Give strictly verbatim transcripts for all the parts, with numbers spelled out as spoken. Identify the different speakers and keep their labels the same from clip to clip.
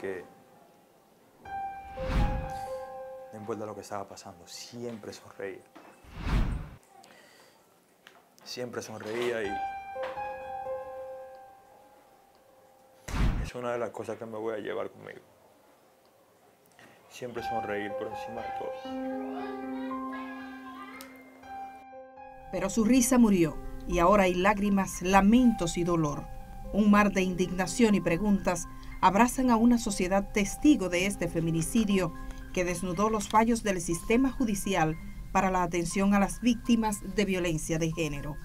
Speaker 1: que no importa lo que estaba pasando, siempre sonreía. Siempre sonreía y es una de las cosas que me voy a llevar conmigo. Siempre sonreír por encima de todo.
Speaker 2: Pero su risa murió y ahora hay lágrimas, lamentos y dolor. Un mar de indignación y preguntas abrazan a una sociedad testigo de este feminicidio que desnudó los fallos del sistema judicial para la atención a las víctimas de violencia de género.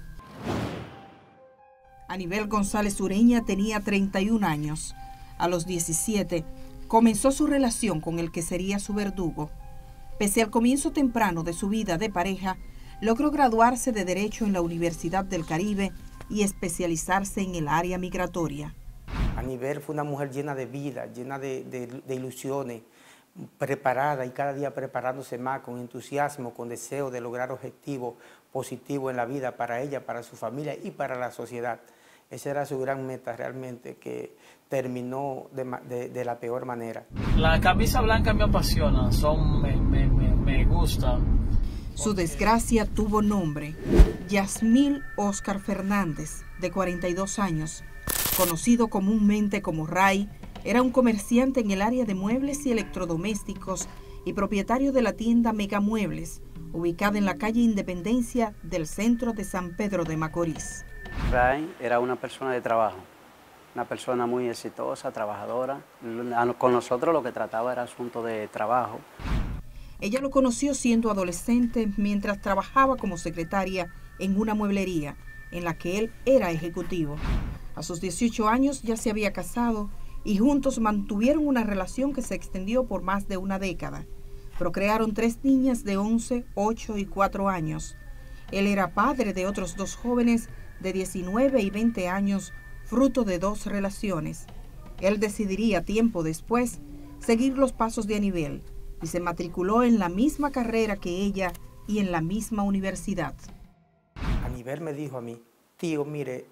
Speaker 2: Anibel González Ureña tenía treinta y un años. A los diecisiete comenzó su relación con el que sería su verdugo. Pese al comienzo temprano de su vida de pareja, logró graduarse de Derecho en la Universidad del Caribe y especializarse en el área migratoria.
Speaker 3: Anibel fue una mujer llena de vida, llena de, de, de ilusiones, preparada y cada día preparándose más, con entusiasmo, con deseo de lograr objetivos positivos en la vida para ella, para su familia y para la sociedad. Esa era su gran meta realmente, que terminó de, de, de la peor manera.
Speaker 4: La camisa blanca me apasiona, son, me, me, me, me gusta.
Speaker 2: Su desgracia tuvo nombre: Yasmil Oscar Fernández, de cuarenta y dos años, conocido comúnmente como Ray. Era un comerciante en el área de muebles y electrodomésticos y propietario de la tienda Mega Muebles, ubicada en la calle Independencia del centro de San Pedro de Macorís.
Speaker 5: Ray era una persona de trabajo, una persona muy exitosa, trabajadora. Con nosotros lo que trataba era asunto de trabajo.
Speaker 2: Ella lo conoció siendo adolescente mientras trabajaba como secretaria en una mueblería en la que él era ejecutivo. A sus dieciocho años ya se había casado y juntos mantuvieron una relación que se extendió por más de una década. Procrearon tres niñas de once, ocho y cuatro años. Él era padre de otros dos jóvenes de diecinueve y veinte años, fruto de dos relaciones. Él decidiría tiempo después seguir los pasos de Anibel y se matriculó en la misma carrera que ella y en la misma universidad.
Speaker 3: Anibel me dijo a mí: tío, mire,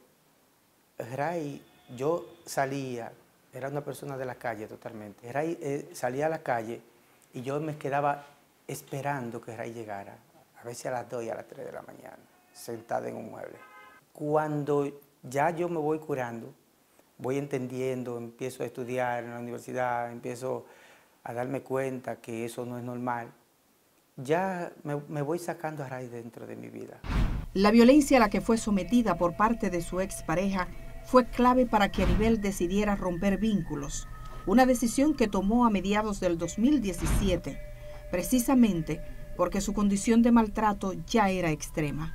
Speaker 3: Ray, yo salía, era una persona de la calle totalmente. Ray eh, salía a la calle y yo me quedaba esperando que Ray llegara, a veces a las dos y a las tres de la mañana, sentada en un mueble. Cuando ya yo me voy curando, voy entendiendo, empiezo a estudiar en la universidad, empiezo a darme cuenta que eso no es normal, ya me, me voy sacando a Ray dentro de mi vida.
Speaker 2: La violencia a la que fue sometida por parte de su expareja fue clave para que Anibel decidiera romper vínculos, una decisión que tomó a mediados del dos mil diecisiete, precisamente porque su condición de maltrato ya era extrema.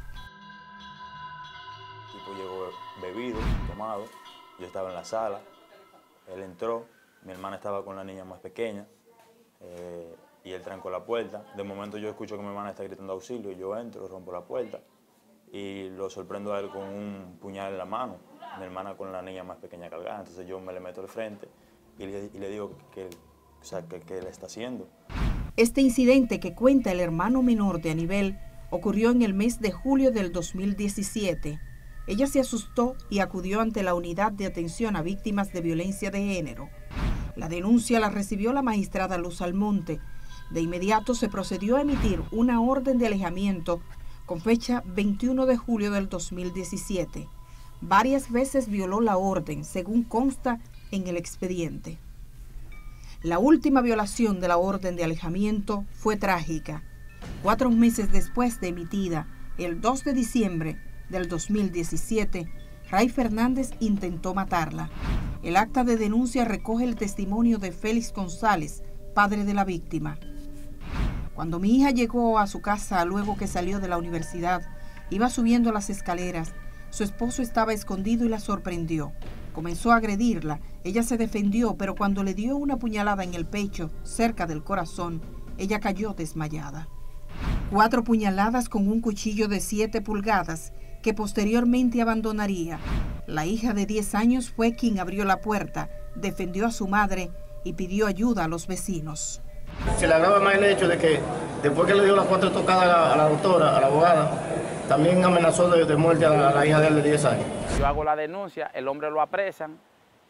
Speaker 1: El tipo llegó bebido, tomado, yo estaba en la sala, él entró, mi hermana estaba con la niña más pequeña eh, y él trancó la puerta. De momento yo escucho que mi hermana está gritando auxilio, y yo entro, rompo la puerta y lo sorprendo a él con un puñal en la mano, mi hermana con la niña más pequeña cargada. Entonces yo me le meto al frente y le, y le digo que, o sea, que, que le está haciendo.
Speaker 2: Este incidente que cuenta el hermano menor de Anibel ocurrió en el mes de julio del dos mil diecisiete. Ella se asustó y acudió ante la Unidad de Atención a Víctimas de Violencia de Género. La denuncia la recibió la magistrada Luz Almonte. De inmediato se procedió a emitir una orden de alejamiento con fecha veintiuno de julio del dos mil diecisiete. Varias veces violó la orden, según consta en el expediente. La última violación de la orden de alejamiento fue trágica. Cuatro meses después de emitida, el dos de diciembre del dos mil diecisiete, Ray Fernández intentó matarla. El acta de denuncia recoge el testimonio de Félix González, padre de la víctima. Cuando mi hija llegó a su casa luego que salió de la universidad, iba subiendo las escaleras. Su esposo estaba escondido y la sorprendió. Comenzó a agredirla. Ella se defendió, pero cuando le dio una puñalada en el pecho, cerca del corazón, ella cayó desmayada. Cuatro puñaladas con un cuchillo de siete pulgadas que posteriormente abandonaría. La hija de diez años fue quien abrió la puerta, defendió a su madre y pidió ayuda a los vecinos.
Speaker 6: Se le agrava más el hecho de que después que le dio las cuatro tocadas a la, a la doctora, a la abogada, también amenazó de, de muerte a la, a la hija de él de diez años.
Speaker 5: Yo hago la denuncia, el hombre lo apresan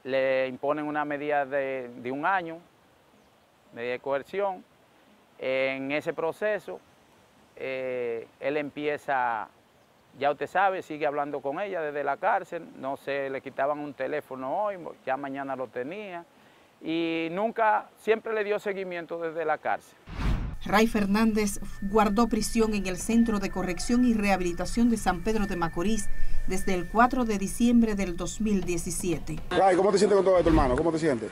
Speaker 7: le imponen una medida de, de un año, medida de coerción. En ese proceso, eh, él empieza, ya usted sabe, sigue hablando con ella desde la cárcel, no sé, le quitaban un teléfono hoy, ya mañana lo tenía, y nunca, siempre le dio seguimiento desde la cárcel.
Speaker 2: Ray Fernández guardó prisión en el Centro de Corrección y Rehabilitación de San Pedro de Macorís desde el cuatro de diciembre del dos mil diecisiete.
Speaker 8: Ray, ¿cómo te sientes con todo esto, hermano? ¿Cómo te sientes?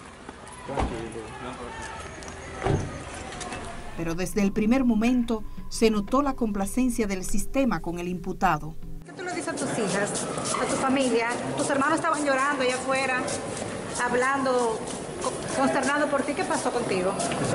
Speaker 2: Pero desde el primer momento se notó la complacencia del sistema con el imputado.
Speaker 9: ¿Qué tú le dices a tus hijas, a tu familia? Tus hermanos estaban llorando allá afuera, hablando, consternado por ti. ¿Qué pasó contigo?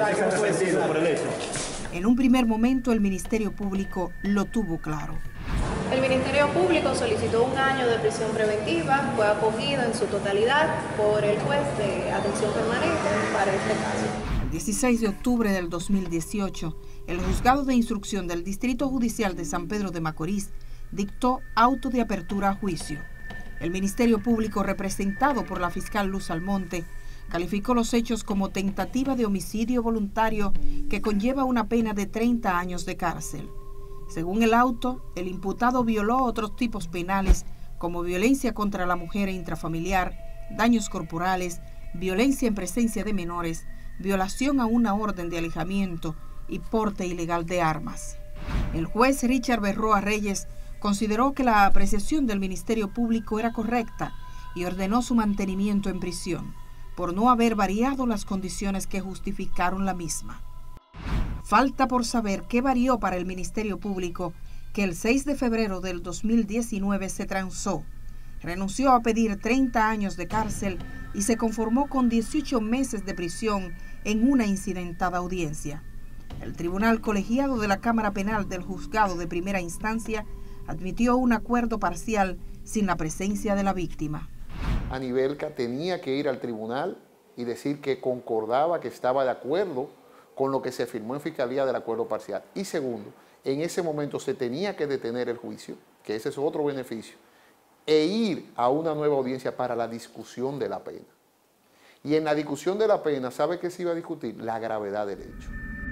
Speaker 2: En un primer momento el Ministerio Público lo tuvo claro.
Speaker 10: El Ministerio Público solicitó un año de prisión preventiva, fue acogido en su totalidad por el juez de atención permanente para este caso.
Speaker 2: El dieciséis de octubre del dos mil dieciocho, el Juzgado de Instrucción del Distrito Judicial de San Pedro de Macorís dictó auto de apertura a juicio. El Ministerio Público, representado por la fiscal Luz Almonte, calificó los hechos como tentativa de homicidio voluntario que conlleva una pena de treinta años de cárcel. Según el auto, el imputado violó otros tipos penales como violencia contra la mujer e intrafamiliar, daños corporales, violencia en presencia de menores, violación a una orden de alejamiento y porte ilegal de armas. El juez Richard Berroa Reyes consideró que la apreciación del Ministerio Público era correcta y ordenó su mantenimiento en prisión, por no haber variado las condiciones que justificaron la misma. Falta por saber qué varió para el Ministerio Público que el seis de febrero del dos mil diecinueve se transó, renunció a pedir treinta años de cárcel y se conformó con dieciocho meses de prisión en una incidentada audiencia. El Tribunal Colegiado de la Cámara Penal del Juzgado de Primera Instancia admitió un acuerdo parcial sin la presencia de la víctima.
Speaker 11: Anibelka tenía que ir al tribunal y decir que concordaba, que estaba de acuerdo con lo que se firmó en Fiscalía del acuerdo parcial. Y segundo, en ese momento se tenía que detener el juicio, que ese es otro beneficio, e ir a una nueva audiencia para la discusión de la pena. Y en la discusión de la pena, ¿sabe qué se iba a discutir? La gravedad del hecho.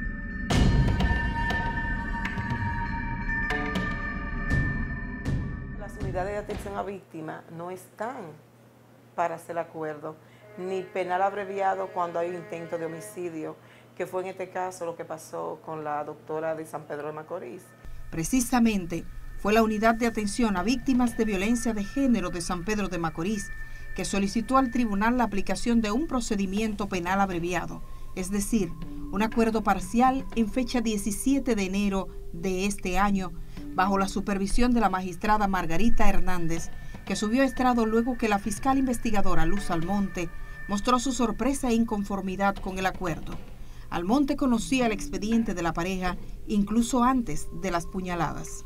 Speaker 12: Las unidades de atención a víctimas no están para hacer acuerdo, ni penal abreviado cuando hay intento de homicidio, que fue en este caso lo que pasó con la doctora de San Pedro de Macorís.
Speaker 2: Precisamente fue la Unidad de Atención a Víctimas de Violencia de Género de San Pedro de Macorís que solicitó al tribunal la aplicación de un procedimiento penal abreviado, es decir, un acuerdo parcial en fecha diecisiete de enero de este año, bajo la supervisión de la magistrada Margarita Hernández, que subió a estrado luego que la fiscal investigadora Luz Almonte mostró su sorpresa e inconformidad con el acuerdo. Almonte conocía el expediente de la pareja incluso antes de las puñaladas.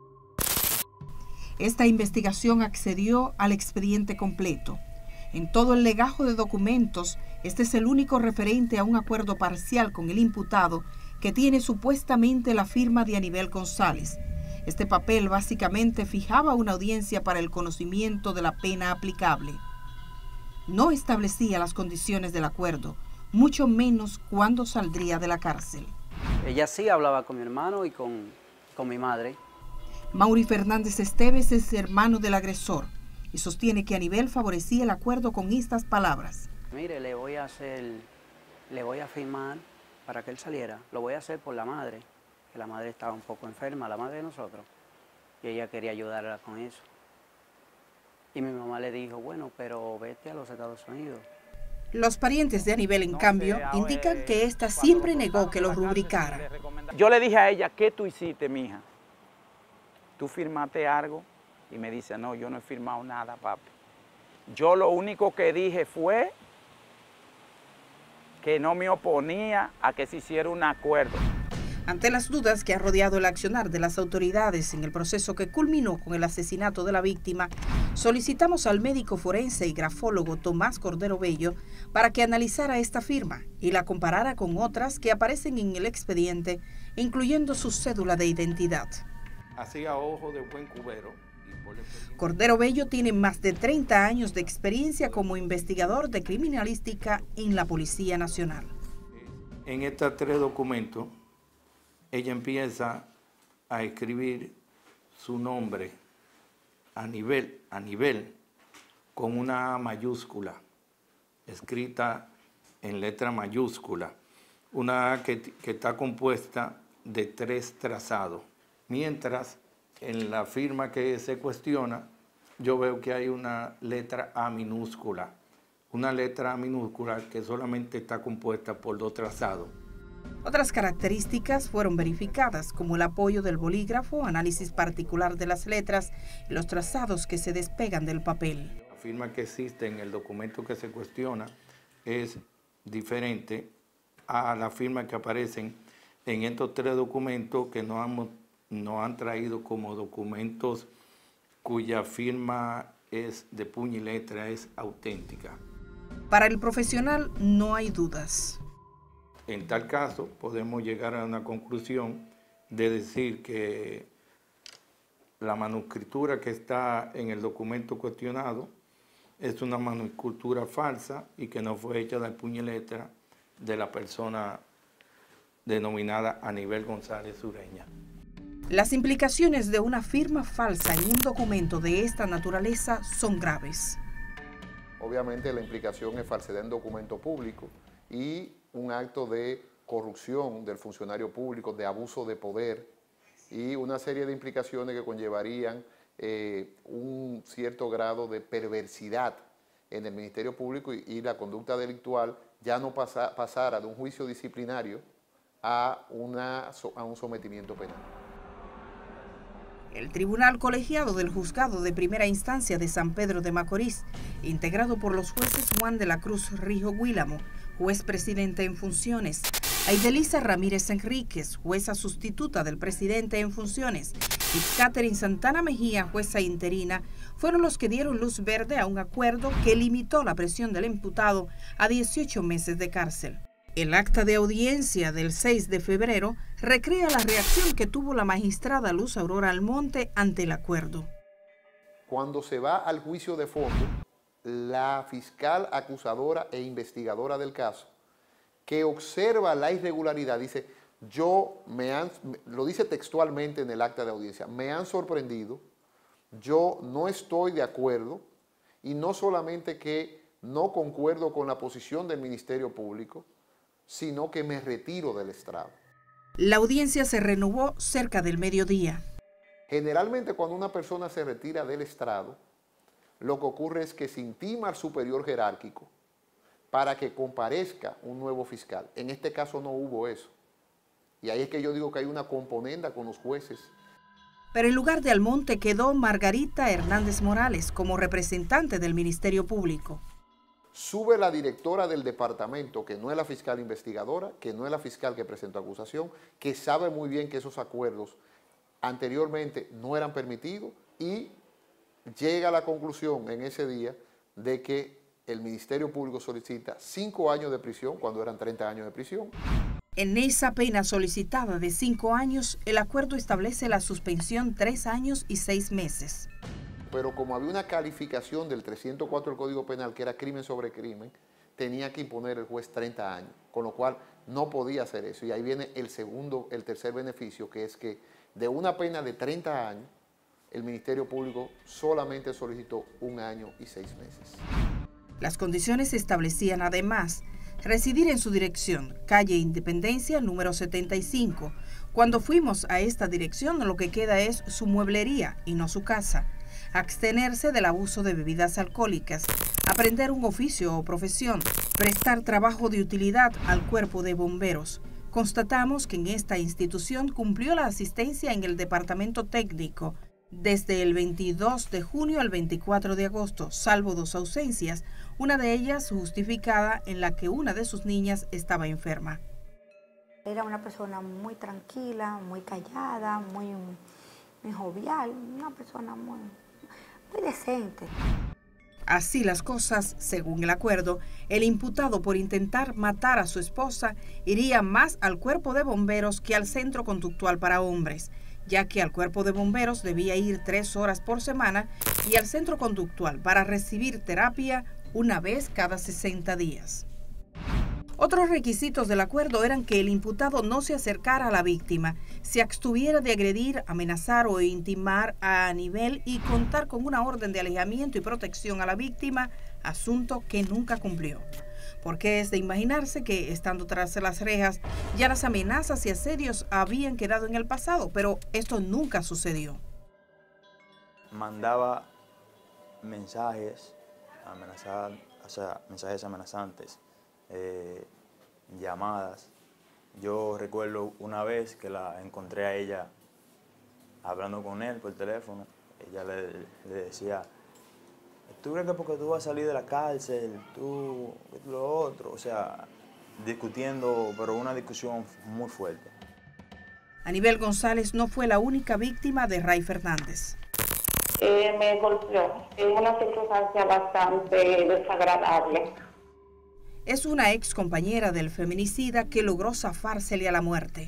Speaker 2: Esta investigación accedió al expediente completo. En todo el legajo de documentos, este es el único referente a un acuerdo parcial con el imputado que tiene supuestamente la firma de Anibel González. Este papel básicamente fijaba una audiencia para el conocimiento de la pena aplicable. No establecía las condiciones del acuerdo, mucho menos cuándo saldría de la cárcel.
Speaker 5: Ella sí hablaba con mi hermano y con, con mi madre.
Speaker 2: Mauri Fernández Esteves es hermano del agresor y sostiene que Anibel favorecía el acuerdo con estas palabras.
Speaker 5: Mire, le voy a hacer, le voy a firmar para que él saliera. Lo voy a hacer por la madre, que la madre estaba un poco enferma, la madre de nosotros, y ella quería ayudarla con eso. Y mi mamá le dijo, bueno, pero vete a los Estados Unidos.
Speaker 2: Los parientes de Anibel, en cambio, indican que ésta siempre negó que lo rubricara.
Speaker 7: Yo le dije a ella, ¿qué tú hiciste, mija? ¿Tú firmaste algo? Y me dice, no, yo no he firmado nada, papi. Yo lo único que dije fue que no me oponía a que se hiciera un acuerdo.
Speaker 2: Ante las dudas que ha rodeado el accionar de las autoridades en el proceso que culminó con el asesinato de la víctima, solicitamos al médico forense y grafólogo Tomás Cordero Bello para que analizara esta firma y la comparara con otras que aparecen en el expediente, incluyendo su cédula de identidad.
Speaker 13: Así a ojo de buen cubero,
Speaker 2: Cordero Bello tiene más de treinta años de experiencia como investigador de criminalística en la Policía Nacional.
Speaker 13: En estos tres documentos, ella empieza a escribir su nombre a nivel, a nivel, con una A mayúscula, escrita en letra mayúscula, una A que, que está compuesta de tres trazados, mientras en la firma que se cuestiona, yo veo que hay una letra A minúscula, una letra A minúscula que solamente está compuesta por dos trazados.
Speaker 2: Otras características fueron verificadas, como el apoyo del bolígrafo, análisis particular de las letras y los trazados que se despegan del papel.
Speaker 13: La firma que existe en el documento que se cuestiona es diferente a la firma que aparecen en estos tres documentos que nos han, nos han traído como documentos cuya firma es de puño y letra, es auténtica.
Speaker 2: Para el profesional no hay dudas.
Speaker 13: En tal caso, podemos llegar a una conclusión de decir que la manuscritura que está en el documento cuestionado es una manuscritura falsa y que no fue hecha del puño y letra de la persona denominada Anibel González Ureña.
Speaker 2: Las implicaciones de una firma falsa en un documento de esta naturaleza son graves.
Speaker 11: Obviamente la implicación es falsedad en documento público y un acto de corrupción del funcionario público, de abuso de poder y una serie de implicaciones que conllevarían eh, un cierto grado de perversidad en el Ministerio Público y, y la conducta delictual ya no pasa, pasara de un juicio disciplinario a, una, a un sometimiento penal.
Speaker 2: El Tribunal Colegiado del Juzgado de Primera Instancia de San Pedro de Macorís, integrado por los jueces Juan de la Cruz Rijo Guílamo, juez presidente en funciones, Aidelisa Ramírez Enríquez, jueza sustituta del presidente en funciones, y Catherine Santana Mejía, jueza interina, fueron los que dieron luz verde a un acuerdo que limitó la prisión del imputado a dieciocho meses de cárcel. El acta de audiencia del seis de febrero recrea la reacción que tuvo la magistrada Luz Aurora Almonte ante el acuerdo.
Speaker 11: Cuando se va al juicio de fondo, la fiscal acusadora e investigadora del caso, que observa la irregularidad, dice, yo me han, lo dice textualmente en el acta de audiencia, me han sorprendido, yo no estoy de acuerdo, y no solamente que no concuerdo con la posición del Ministerio Público, sino que me retiro del estrado.
Speaker 2: La audiencia se renovó cerca del mediodía.
Speaker 11: Generalmente cuando una persona se retira del estrado, lo que ocurre es que se intima al superior jerárquico para que comparezca un nuevo fiscal. En este caso no hubo eso. Y ahí es que yo digo que hay una componenda con los jueces.
Speaker 2: Pero en lugar de Almonte quedó Margarita Hernández Morales como representante del Ministerio Público.
Speaker 11: Sube la directora del departamento, que no es la fiscal investigadora, que no es la fiscal que presentó acusación, que sabe muy bien que esos acuerdos anteriormente no eran permitidos y llega a la conclusión en ese día de que el Ministerio Público solicita cinco años de prisión cuando eran treinta años de prisión.
Speaker 2: En esa pena solicitada de cinco años, el acuerdo establece la suspensión tres años y seis meses.
Speaker 11: Pero como había una calificación del trescientos cuatro del Código Penal, que era crimen sobre crimen, tenía que imponer el juez treinta años, con lo cual no podía hacer eso. Y ahí viene el segundo, el tercer beneficio, que es que de una pena de treinta años, el Ministerio Público solamente solicitó un año y seis meses.
Speaker 2: Las condiciones establecían además residir en su dirección, calle Independencia, número setenta y cinco. Cuando fuimos a esta dirección, lo que queda es su mueblería y no su casa. Abstenerse del abuso de bebidas alcohólicas, aprender un oficio o profesión, prestar trabajo de utilidad al cuerpo de bomberos. Constatamos que en esta institución cumplió la asistencia en el departamento técnico desde el veintidós de junio al veinticuatro de agosto, salvo dos ausencias, una de ellas justificada en la que una de sus niñas estaba enferma.
Speaker 14: Era una persona muy tranquila, muy callada, muy, muy jovial, una persona muy... muy decente.
Speaker 2: Así las cosas, según el acuerdo, el imputado por intentar matar a su esposa iría más al cuerpo de bomberos que al centro conductual para hombres, ya que al cuerpo de bomberos debía ir tres horas por semana y al centro conductual para recibir terapia una vez cada sesenta días. Otros requisitos del acuerdo eran que el imputado no se acercara a la víctima, se abstuviera de agredir, amenazar o intimar a Anibel y contar con una orden de alejamiento y protección a la víctima, asunto que nunca cumplió. Porque es de imaginarse que, estando tras las rejas, ya las amenazas y asedios habían quedado en el pasado, pero esto nunca sucedió.
Speaker 1: Mandaba mensajes, amenazar, o sea, mensajes amenazantes, eh, llamadas. Yo recuerdo una vez que la encontré a ella hablando con él por teléfono. Ella le, le decía, ¿tú crees que porque tú vas a salir de la cárcel, tú, lo otro? O sea, discutiendo, pero una discusión muy fuerte.
Speaker 2: Anibel González no fue la única víctima de Ray Fernández.
Speaker 15: Eh, me golpeó en una circunstancia bastante desagradable.
Speaker 2: Es una ex compañera del feminicida que logró zafársele a la muerte.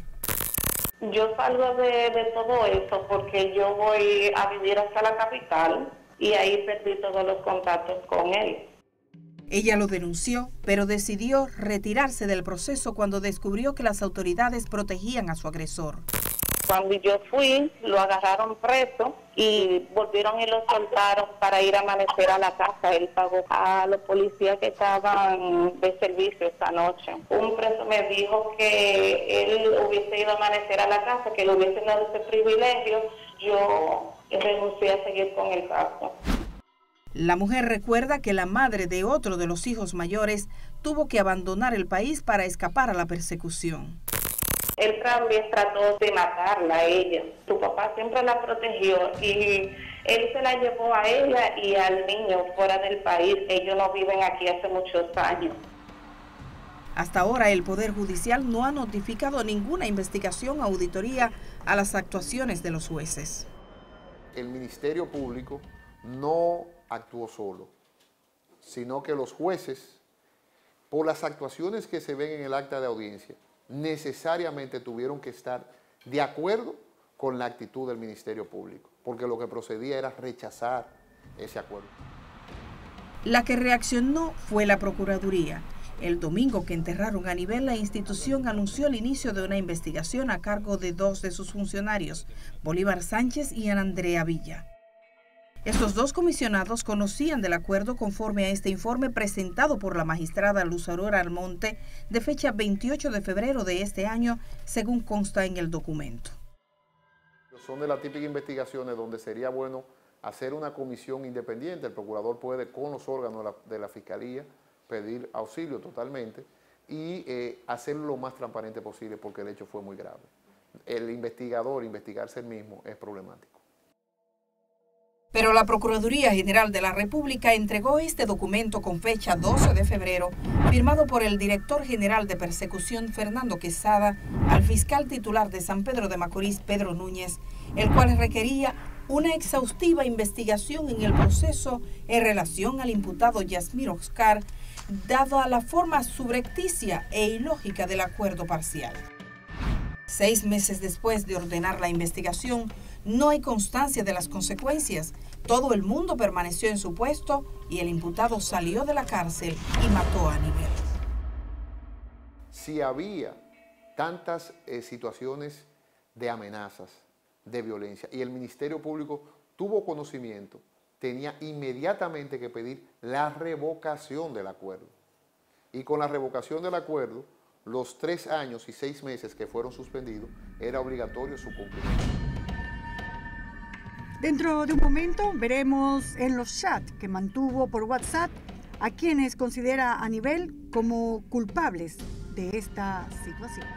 Speaker 15: Yo salgo de, de todo eso porque yo voy a vivir hasta la capital y ahí perdí todos los contactos con él.
Speaker 2: Ella lo denunció, pero decidió retirarse del proceso cuando descubrió que las autoridades protegían a su agresor.
Speaker 15: Cuando yo fui, lo agarraron preso y volvieron y lo soltaron para ir a amanecer a la casa. Él pagó a los policías que estaban de servicio esta noche. Un preso me dijo que él hubiese ido a amanecer a la casa, que le hubiesen dado ese privilegio. Yo renuncié a seguir con el caso.
Speaker 2: La mujer recuerda que la madre de otro de los hijos mayores tuvo que abandonar el país para escapar a la persecución.
Speaker 15: Él también trató de matarla a ella. Su papá siempre la protegió y él se la llevó a ella y al niño fuera del país. Ellos no viven aquí hace muchos años.
Speaker 2: Hasta ahora el Poder Judicial no ha notificado ninguna investigación o auditoría a las actuaciones de los jueces.
Speaker 11: El Ministerio Público no actuó solo, sino que los jueces, por las actuaciones que se ven en el acta de audiencia, necesariamente tuvieron que estar de acuerdo con la actitud del Ministerio Público, porque lo que procedía era rechazar ese acuerdo.
Speaker 2: La que reaccionó fue la Procuraduría. El domingo que enterraron a Anibel, la institución anunció el inicio de una investigación a cargo de dos de sus funcionarios, Bolívar Sánchez y Ana Andrea Villa. Estos dos comisionados conocían del acuerdo conforme a este informe presentado por la magistrada Luz Aurora Almonte de fecha veintiocho de febrero de este año, según consta en el documento.
Speaker 11: Son de las típicas investigaciones donde sería bueno hacer una comisión independiente. El procurador puede, con los órganos de la, de la Fiscalía, pedir auxilio totalmente y eh, hacerlo lo más transparente posible porque el hecho fue muy grave. El investigador, investigarse él mismo, es problemático.
Speaker 2: Pero la Procuraduría General de la República entregó este documento con fecha doce de febrero, firmado por el director general de persecución Fernando Quesada, al fiscal titular de San Pedro de Macorís, Pedro Núñez, el cual requería una exhaustiva investigación en el proceso en relación al imputado Yasmín Oscar, dada la forma subrepticia e ilógica del acuerdo parcial. Seis meses después de ordenar la investigación, no hay constancia de las consecuencias. Todo el mundo permaneció en su puesto y el imputado salió de la cárcel y mató a Anibel.
Speaker 11: Si había tantas eh, situaciones de amenazas, de violencia, y el Ministerio Público tuvo conocimiento, tenía inmediatamente que pedir la revocación del acuerdo. Y con la revocación del acuerdo, los tres años y seis meses que fueron suspendidos, era obligatorio su cumplimiento.
Speaker 16: Dentro de un momento veremos en los chats que mantuvo por WhatsApp a quienes considera a Anibel como culpables de esta situación.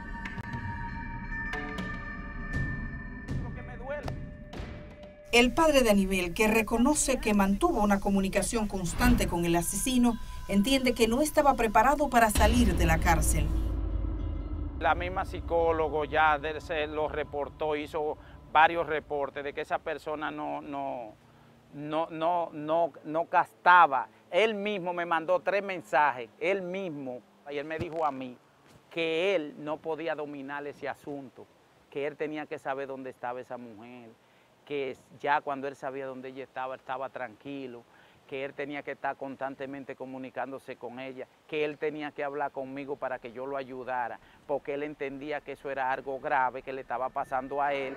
Speaker 2: El padre de Anibel, que reconoce que mantuvo una comunicación constante con el asesino, entiende que no estaba preparado para salir de la cárcel.
Speaker 7: La misma psicólogo ya se lo reportó, hizo varios reportes de que esa persona no, no, no, no, no, no gastaba. Él mismo me mandó tres mensajes, él mismo, y él me dijo a mí que él no podía dominar ese asunto, que él tenía que saber dónde estaba esa mujer, que ya cuando él sabía dónde ella estaba, estaba tranquilo, que él tenía que estar constantemente comunicándose con ella, que él tenía que hablar conmigo para que yo lo ayudara, porque él entendía que eso era algo grave que le estaba pasando a él.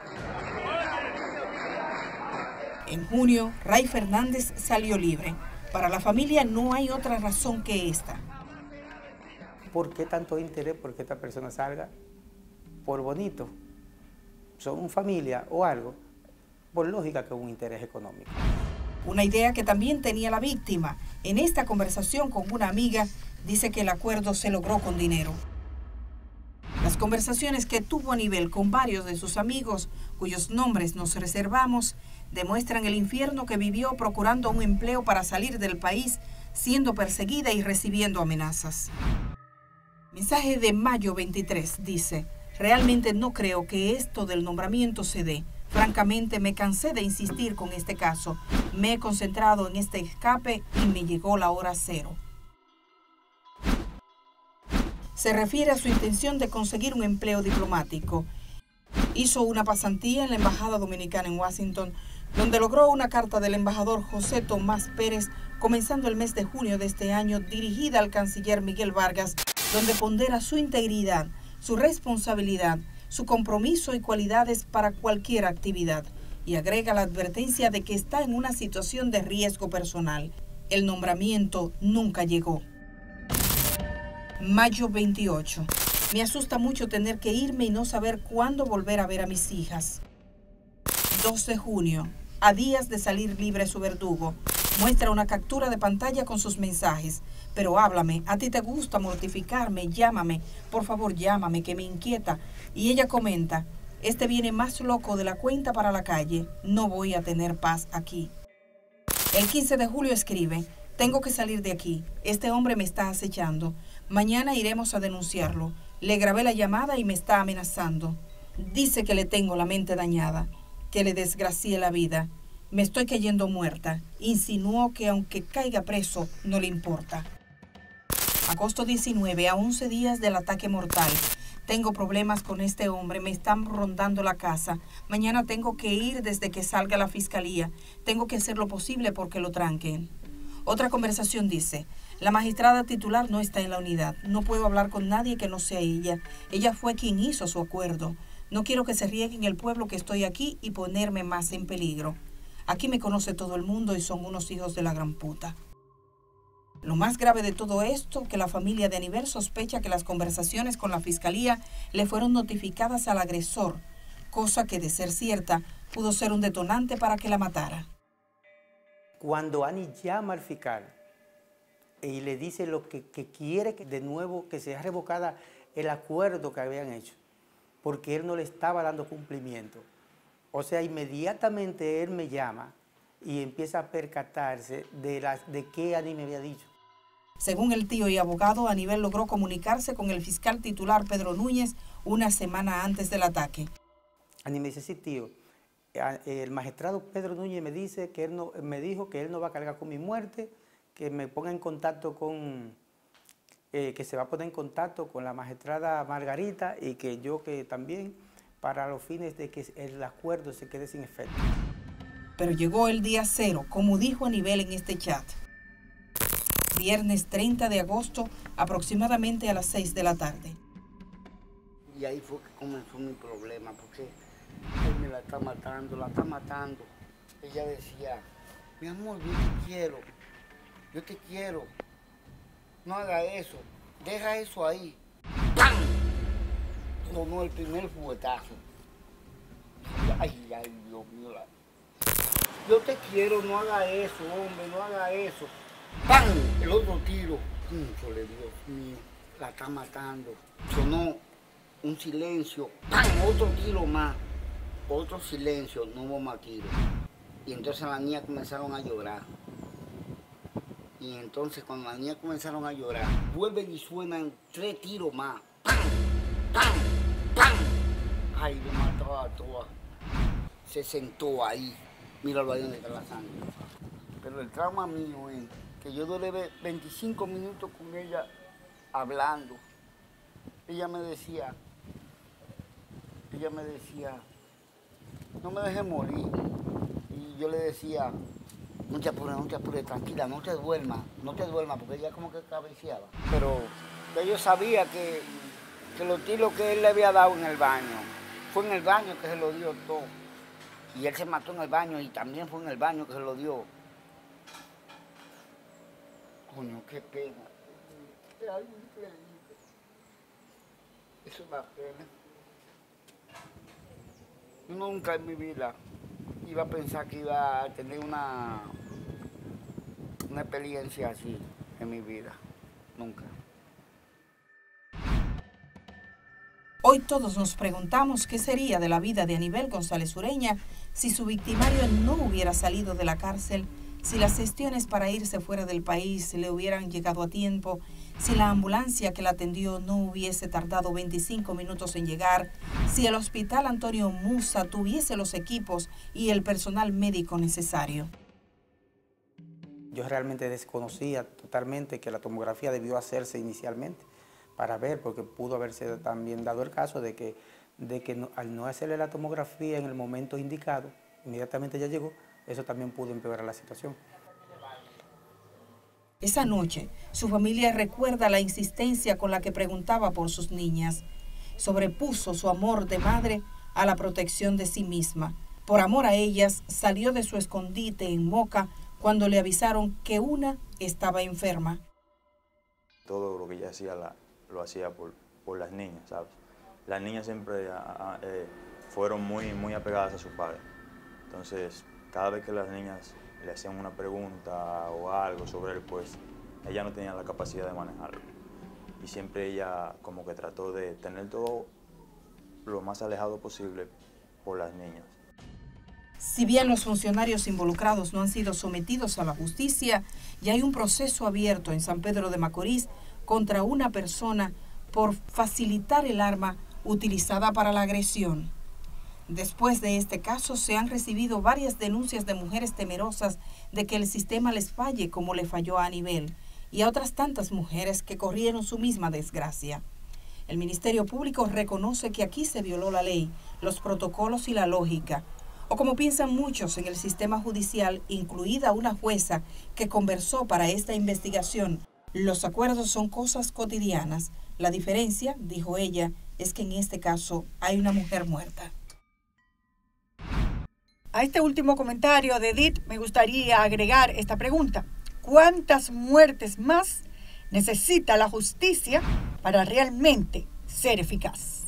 Speaker 2: En junio, Ray Fernández salió libre. Para la familia no hay otra razón que esta.
Speaker 3: ¿Por qué tanto interés por que esta persona salga? Por bonito. Son familia o algo. Por lógica que es un interés económico.
Speaker 2: Una idea que también tenía la víctima. En esta conversación con una amiga, dice que el acuerdo se logró con dinero. Las conversaciones que tuvo Anibel con varios de sus amigos, cuyos nombres nos reservamos, demuestran el infierno que vivió procurando un empleo para salir del país, siendo perseguida y recibiendo amenazas. Mensaje de mayo veintitrés dice: realmente no creo que esto del nombramiento se dé. Francamente me cansé de insistir con este caso. Me he concentrado en este escape y me llegó la hora cero. Se refiere a su intención de conseguir un empleo diplomático. Hizo una pasantía en la Embajada Dominicana en Washington, donde logró una carta del embajador José Tomás Pérez, comenzando el mes de junio de este año, dirigida al canciller Miguel Vargas, donde pondera su integridad, su responsabilidad, su compromiso y cualidades para cualquier actividad, y agrega la advertencia de que está en una situación de riesgo personal. El nombramiento nunca llegó. mayo veintiocho. Me asusta mucho tener que irme y no saber cuándo volver a ver a mis hijas. dos de junio. A días de salir libre su verdugo. Muestra una captura de pantalla con sus mensajes. Pero háblame, a ti te gusta mortificarme, llámame, por favor llámame, que me inquieta. Y ella comenta: este viene más loco de la cuenta para la calle, no voy a tener paz aquí. El quince de julio escribe: tengo que salir de aquí, este hombre me está acechando, mañana iremos a denunciarlo. Le grabé la llamada y me está amenazando. Dice que le tengo la mente dañada, que le desgracié la vida. Me estoy cayendo muerta. Insinuó que aunque caiga preso, no le importa. agosto diecinueve, a once días del ataque mortal. Tengo problemas con este hombre, me están rondando la casa. Mañana tengo que ir desde que salga la fiscalía. Tengo que hacer lo posible porque lo tranquen. Otra conversación dice: la magistrada titular no está en la unidad. No puedo hablar con nadie que no sea ella. Ella fue quien hizo su acuerdo. No quiero que se riegue en el pueblo que estoy aquí y ponerme más en peligro. Aquí me conoce todo el mundo y son unos hijos de la gran puta. Lo más grave de todo esto, que la familia de Anibel sospecha que las conversaciones con la fiscalía le fueron notificadas al agresor, cosa que, de ser cierta, pudo ser un detonante para que la matara.
Speaker 3: Cuando Ani llama al fiscal y le dice lo que, que quiere que de nuevo que sea revocada el acuerdo que habían hecho, porque él no le estaba dando cumplimiento. O sea, inmediatamente él me llama y empieza a percatarse de, las, de qué Ani me había dicho.
Speaker 2: Según el tío y abogado, Anibel logró comunicarse con el fiscal titular Pedro Núñez una semana antes del ataque.
Speaker 3: Ani me dice: sí, tío, el magistrado Pedro Núñez me, dice que él no, me dijo que él no va a cargar con mi muerte, que me ponga en contacto con, eh, que se va a poner en contacto con la magistrada Margarita y que yo que también, para los fines de que el acuerdo se quede sin efecto.
Speaker 2: Pero llegó el día cero, como dijo Anibel en este chat. Viernes treinta de agosto, aproximadamente a las seis de la tarde.
Speaker 17: Y ahí fue que comenzó mi problema, porque él me la está matando, la está matando. Ella decía: mi amor, yo te quiero, yo te quiero, no haga eso, deja eso ahí. ¡Pam! Sonó el primer fuetazo. Ay, ay, Dios mío. La... yo te quiero, no haga eso, hombre, no haga eso. ¡Pam! El otro tiro. Híjole, Dios mío, la está matando. Sonó un silencio. ¡Pam! Otro tiro más. Otro silencio, no hubo más tiros. Y entonces las niñas comenzaron a llorar. Y entonces cuando las niñas comenzaron a llorar, vuelven y suenan tres tiros más. ¡Pam! ¡Pam! ¡Pam! Ay, lo mató a todas. Se sentó ahí. Míralo ahí donde está la sangre. Pero el trauma mío es que yo duré veinticinco minutos con ella hablando. Ella me decía, ella me decía, no me dejes morir. Y yo le decía, no te apures, no te apures, tranquila, no te duermas, no te duermas, porque ella como que cabeceaba. Pero yo sabía que, que los tiros que él le había dado en el baño, fue en el baño que se lo dio todo. Y él se mató en el baño y también fue en el baño que se lo dio. Coño, qué pena. Ay, eso es una pena. Yo nunca en mi vida iba a pensar que iba a tener una, una experiencia así en mi vida. Nunca.
Speaker 2: Hoy todos nos preguntamos qué sería de la vida de Anibel González Ureña si su victimario no hubiera salido de la cárcel, si las gestiones para irse fuera del país le hubieran llegado a tiempo, si la ambulancia que la atendió no hubiese tardado veinticinco minutos en llegar, si el Hospital Antonio Musa tuviese los equipos y el personal médico necesario.
Speaker 3: Yo realmente desconocía totalmente que la tomografía debió hacerse inicialmente para ver, porque pudo haberse también dado el caso de que, de que no, al no hacerle la tomografía en el momento indicado, inmediatamente ya llegó, eso también pudo empeorar la situación.
Speaker 2: Esa noche, su familia recuerda la insistencia con la que preguntaba por sus niñas. Sobrepuso su amor de madre a la protección de sí misma. Por amor a ellas, salió de su escondite en Moca cuando le avisaron que una estaba enferma.
Speaker 1: Todo lo que ella hacía la, lo hacía por, por las niñas, ¿sabes? Las niñas siempre a, eh, fueron muy, muy apegadas a su padre. Entonces, cada vez que las niñas le hacían una pregunta o algo sobre él, pues ella no tenía la capacidad de manejarlo. Y siempre ella como que trató de tener todo lo más alejado posible por las niñas.
Speaker 2: Si bien los funcionarios involucrados no han sido sometidos a la justicia, ya hay un proceso abierto en San Pedro de Macorís contra una persona por facilitar el arma utilizada para la agresión. Después de este caso se han recibido varias denuncias de mujeres temerosas de que el sistema les falle como le falló a Anibel y a otras tantas mujeres que corrieron su misma desgracia. El Ministerio Público reconoce que aquí se violó la ley, los protocolos y la lógica, o como piensan muchos en el sistema judicial, incluida una jueza que conversó para esta investigación. Los acuerdos son cosas cotidianas. La diferencia, dijo ella, es que en este caso hay una mujer muerta.
Speaker 16: A este último comentario de Edith me gustaría agregar esta pregunta. ¿Cuántas muertes más necesita la justicia para realmente ser eficaz?